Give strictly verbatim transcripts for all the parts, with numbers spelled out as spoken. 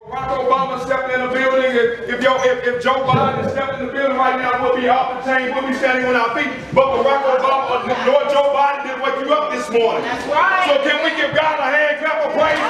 Barack Obama stepped in the building. If, if, yo, if, if Joe Biden stepped in the building right now, we'll be off the chain, we'll be standing on our feet. But Barack Obama, Lord Joe Biden didn't wake you up this morning. That's right. So can we give God a hand clap of praise?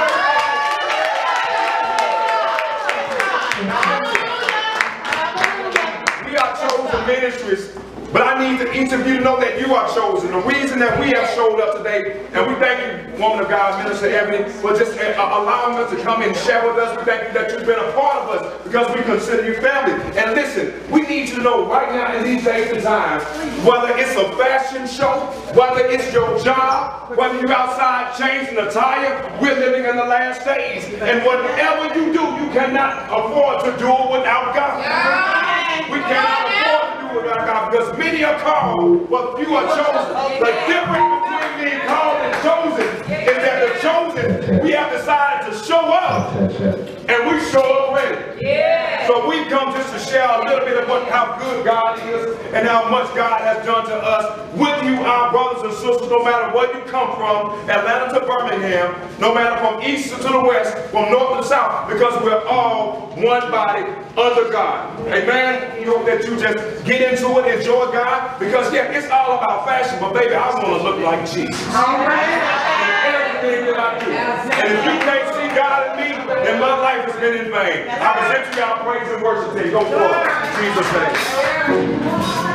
We are chosen ministries. But I need to, each of you to know that you are chosen. The reason that we have showed up today, and we thank you, woman of God, Minister Ebony, for just uh, allowing us to come and share with us. We thank you that you've been a part of us because we consider you family. And listen, we need you to know right now in these days and times, whether it's a fashion show, whether it's your job, whether you're outside changing a tire, we're living in the last days. And whatever you do, you cannot afford to do it without God. We cannot afford to do it without God because many are called, but few are chosen. The difference between being called and chosen is that the chosen, we have decided to show up, and we show up ready. Yeah. So we come just to share a little bit of what, how good God is and how much God has done to us with you, our brothers and sisters, no matter where you come from, Atlanta to Birmingham, no matter from east to the west, from north to south, because we're all one body under God. Amen. You hope that you just get into it, enjoy God, because yeah, it's all about fashion, but baby, I want to look like Jesus. Everything that I do. And if you can't see God in me, then my life has been in vain. I present to y'all praise and worship today. Go forward. In Jesus' name.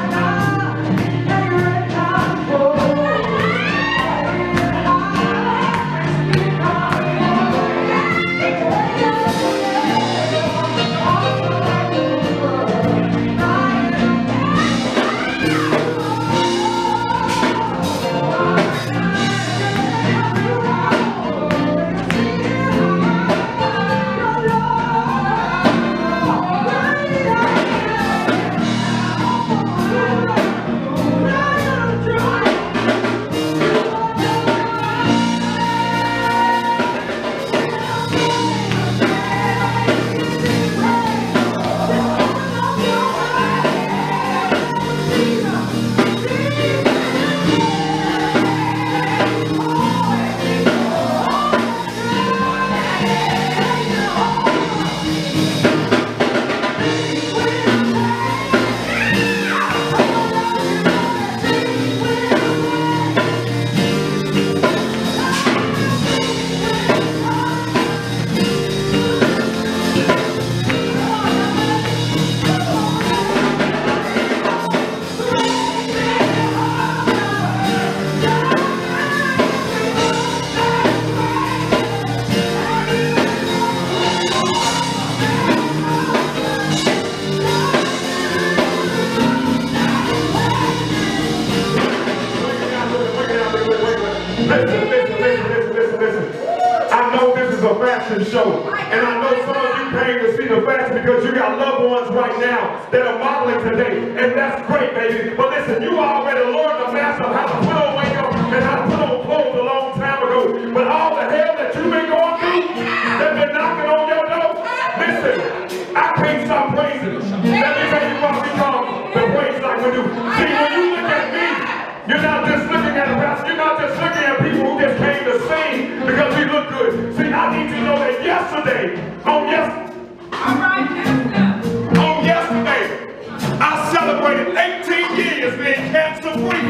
Show. And I know some of you came to see the fashion because you got loved ones right now that are modeling today, and that's great, baby. But listen, you already learned the master how to put on makeup and how to put on clothes a long time ago. But all the hell that you've been going through, that's been knocking on your door, listen, I can't stop praising. Let me tell you why we come to praise like we do. See, when you look at me, you're not just looking at a pastor, you're not just looking at people who just came to sing because we look good. See, I need you to know that yesterday, on yesterday, on yesterday, I celebrated eighteen years being cancer free.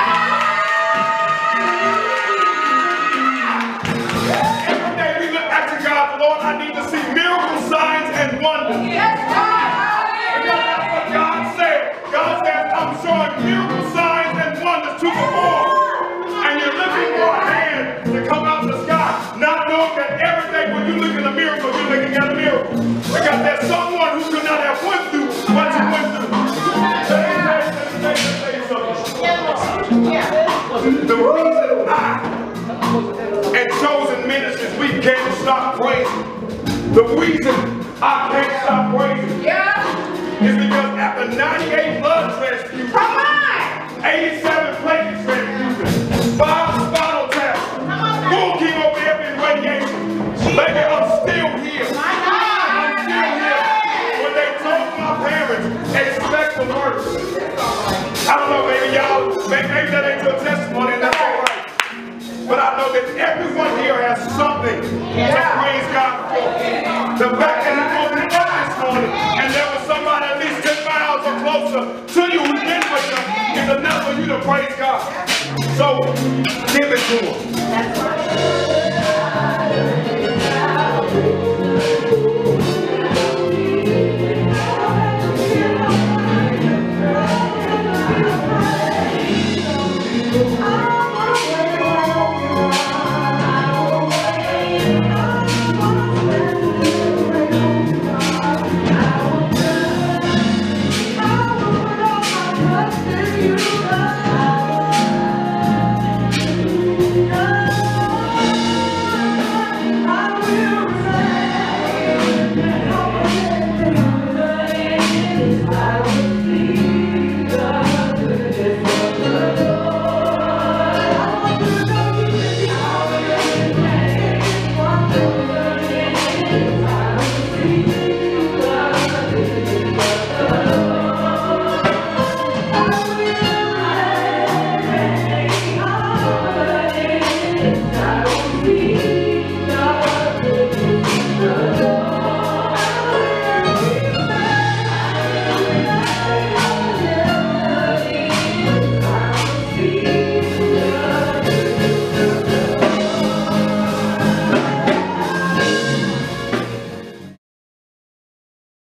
Every day we look at you, God, the Lord, I need to see miracles, signs, and wonders. Yes, God. Because that's what God said. God says, I'm showing miracles, signs, and wonders to the world. And you're looking for a hand to come out the sky, not knowing that every day when you look at a miracle, you're looking at a miracle. Because there's someone who could not have went through what you went through. Let me tell you something. The reason I and chosen ministries, we can't stop praising. The reason I can't stop praising yeah. is because after ninety-eight blood transfusions, come on, eighty-seven platelet transfusions, five spinal taps, full chemotherapy and radiation, baby, I'm still here. I'm still here. When they told my parents, expect the worst. I don't know, maybe y'all, maybe, maybe that ain't your testimony, and that's all right. But I know that everyone here has something yeah. to praise God for. The fact that he woke me up this morning and there was somebody at least ten miles or closer to you who's been with you is enough for you to praise God. So give it to him.